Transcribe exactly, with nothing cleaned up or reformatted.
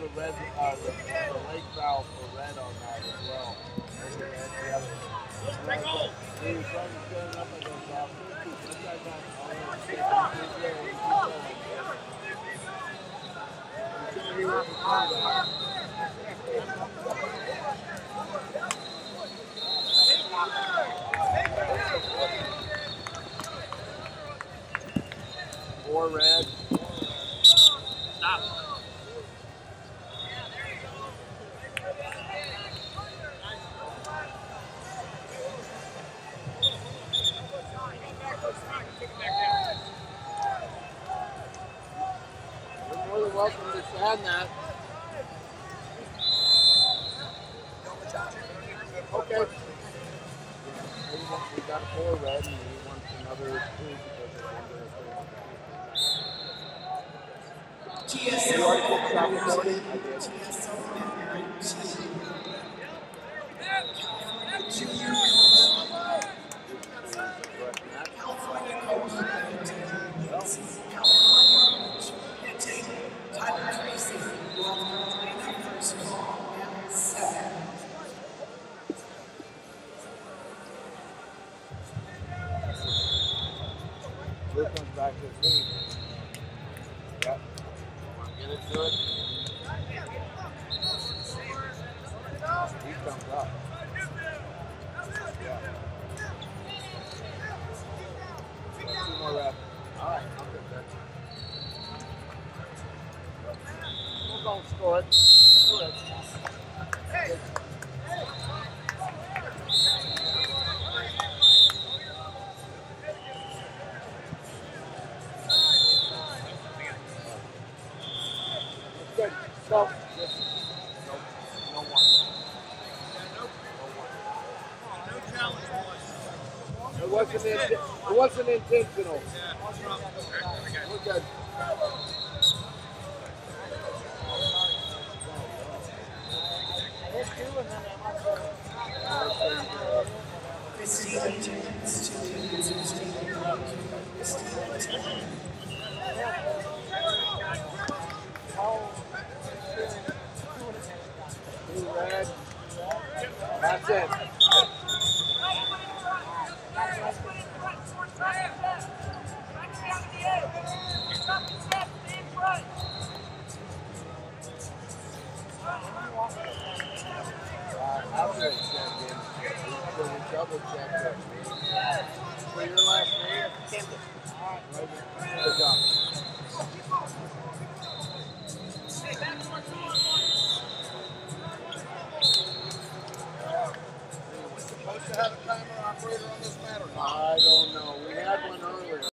the red, uh, the, the lake valve for red on that as well. Over there, the other. Right, we were trying to stand up and goes off. This guy's on all Four red. Stop. You're more than welcome to stand that. Okay. We got four red and we want another two because of T S O. You already put stop recording? I did. California Coach Tyler Tracy will play that first call at seven. Luke comes back to his feet. Yep. Want to get into it? He comes up. Yeah. Two more reps. All right, I'll get that. We'll go score it. Do it. Hey. Good. Go. Yes. No. No one. No one. No challenge, boys. It wasn't. It wasn't intentional. We're good. Christina Jenkins to Christina Jenkins. Blue red. That's it. Uh, after it checked in, we double checked it. So your last name? Camden. Good job. Supposed to have a timer operator on this matter? I don't know. We had one earlier.